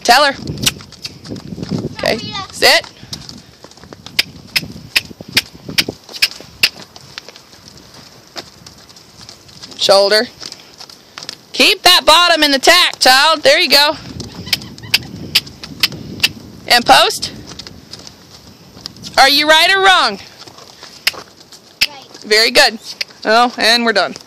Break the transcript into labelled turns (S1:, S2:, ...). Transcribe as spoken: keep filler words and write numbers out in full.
S1: Tell her. Okay, sit. Shoulder. Keep that bottom in the tack, child. There you go. And post. Are you right or wrong?
S2: Right.
S1: Very good. Oh, and we're done.